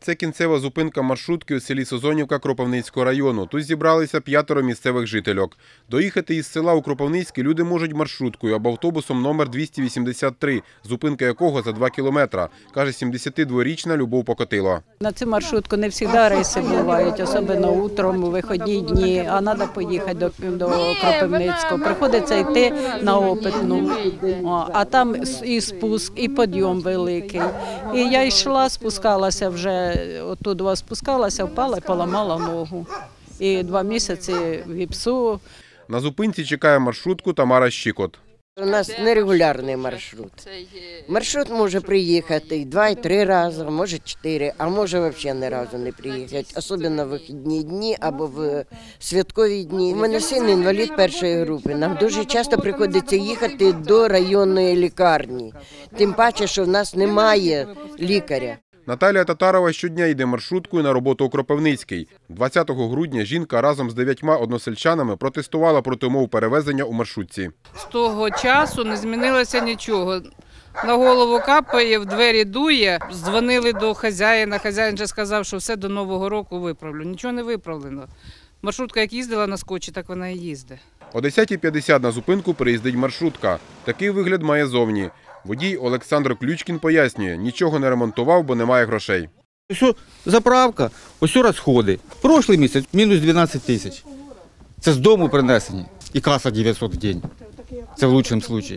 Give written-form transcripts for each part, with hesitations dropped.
Це кінцева зупинка маршрутки у селі Созонівка Кропивницького району. Тут зібралися 5 місцевих жительок. Доїхати із села у Кропивницький люди можуть маршруткою або автобусом номер 283, зупинка якого за 2 кілометри, каже 72-річна Любов Покотило. На цю маршрутку не завжди рейси бувають, особливо утром, у вихідні дні, а треба поїхати до Кропивницького. Приходиться йти на Опитну, а там і спуск, і підйом великий. І я йшла, спускалася вже. Оттуда спускалася, впала і поламала ногу. І 2 місяці в гіпсу. На зупинці чекає маршрутку Тамара Щикот. У нас нерегулярний маршрут. Маршрут може приїхати 2 і 3 рази, може 4, а може взагалі ні разу не приїхати. Особливо в вихідні дні або в святкові дні. У мене син інвалід першої групи. Нам дуже часто приходиться їхати до районної лікарні. Тим паче, що в нас немає лікаря. Наталія Татарова щодня йде маршруткою на роботу у Кропивницький. 20 грудня жінка разом з 9 односельчанами протестувала проти умов перевезення у маршрутці. З того часу не змінилося нічого. На голову капає, в двері дує. Дзвонили до хазяїна. Хазяїн вже сказав, що все до Нового року виправлю. Нічого не виправлено. Маршрутка як їздила на скотчі, так вона і їздить. О 10:50 на зупинку приїздить маршрутка. Такий вигляд має зовні. Водій Олександр Ключкін пояснює, нічого не ремонтував, бо немає грошей. Ось заправка, ось розходи. Прошлий місяць мінус 12 тисяч. Це з дому принесені. І каса 900 в день. Це в кращому випадку.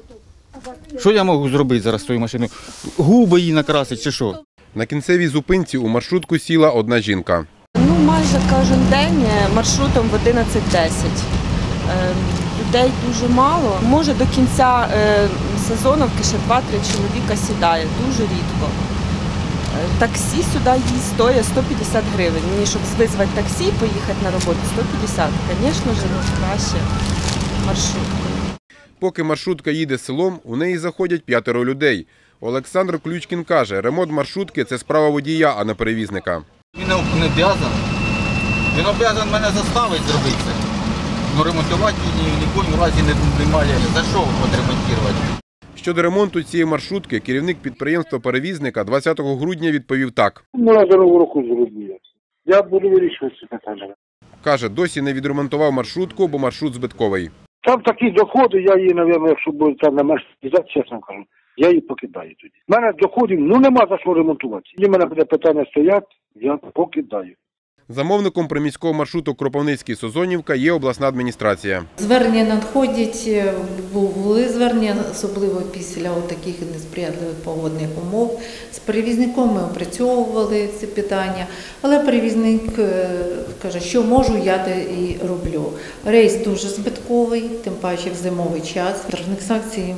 Що я можу зробити зараз з цією машиною? Губи її накрасити чи що? На кінцевій зупинці у маршрутку сіла одна жінка. Майже кожен день маршрутом в 11:10. Людей дуже мало. Може до кінця сезоновки ще 2-3 чоловіка сідає, дуже рідко. Таксі сюди їсть стоїть 150 гривень. Мені, щоб визвати таксі і поїхати на роботу, 150. Звісно ж, краще маршруткою. Поки маршрутка їде селом, у неї заходять 5 людей. Олександр Ключкін каже, ремонт маршрутки – це справа водія, а не перевізника. Він не обов'язаний. Він обов'язаний мене заставити зробити це. Но ремонтувати її ні в якому разі немає. За що відремонтувати? Щодо ремонту цієї маршрутки, керівник підприємства-перевізника 20 грудня відповів так. Ми за Нового року зробили. Я буду вирішувати це питання. Каже, досі не відремонтував маршрутку, бо маршрут збитковий. Там такі доходи, я її, мабуть, якщо буде там на мене, чесно кажу, я її покидаю тоді. У мене доходів, нема за що ремонтувати. Якщо в мене буде питання стоять, я покидаю. Замовником приміського маршруту Кропивницький-Созонівка є обласна адміністрація. Звернення надходять, були звернення, особливо після таких несприятливих погодних умов. З перевізником ми опрацьовували ці питання, але перевізник каже, що можу, я те і роблю. Рейс дуже збитковий, тим паче в зимовий час. Штрафних санкцій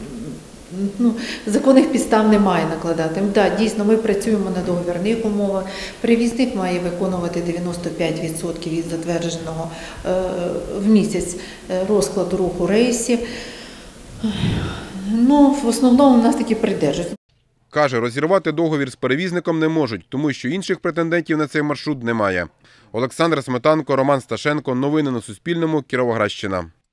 законних підстав немає накладати. Так, дійсно, ми працюємо на договірних умовах. Перевізник має виконувати 95% від затвердженого в місяць розкладу руху рейсів. В основному в нас таки придержать. Каже, розірвати договір з перевізником не можуть, тому що інших претендентів на цей маршрут немає. Олександр Сметанко, Роман Сташенко. Новини на Суспільному. Кіровоградщина.